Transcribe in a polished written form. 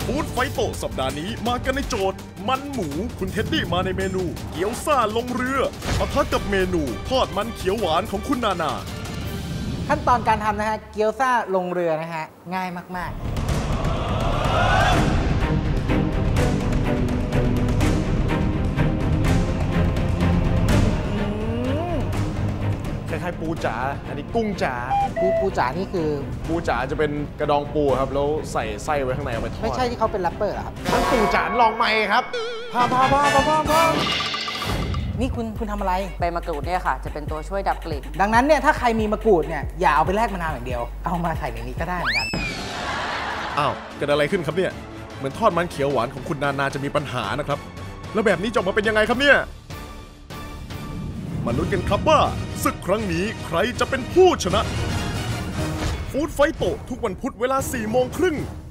ฟู้ดไฟโตสัปดาห์นี้มากันในโจทย์มันหมูคุณเท็ดดี้มาในเมนูเกี๊ยวซ่าลงเรือปะทะกับเมนูทอดมันเขียวหวานของคุณนานาขั้นตอนการทำนะฮะเกี๊ยวซ่าลงเรือนะฮะง่ายมากคล้ายๆปูจ๋าอันนี้กุ้งจ๋าปูจ๋านี่คือปูจ๋าจะเป็นกระดองปูครับแล้วใส่ไส้ไว้ข้างในเอาไปทอดไม่ใช่ที่เขาเป็นแรปเปอร์ครับทั้งปูจ๋าลองใหม่ครับพานี่คุณทำอะไรใบมะกรูดเนี่ยค่ะจะเป็นตัวช่วยดับกลิ่นดังนั้นเนี่ยถ้าใครมีมะกรูดเนี่ยอย่าเอาไปแลกมะนาวอย่างเดียวเอามาใส่ในนี้ก็ได้เหมือนกันอ้าวเกิดอะไรขึ้นครับเนี่ยเหมือนทอดมันเขียวหวานของคุณนานาจะมีปัญหานะครับแล้วแบบนี้จะออกมาเป็นยังไงครับเนี่ยมาลุ้นกันครับว่าศึกครั้งนี้ใครจะเป็นผู้ชนะฟู้ดไฟโตทุกวันพุธเวลา 4:30 น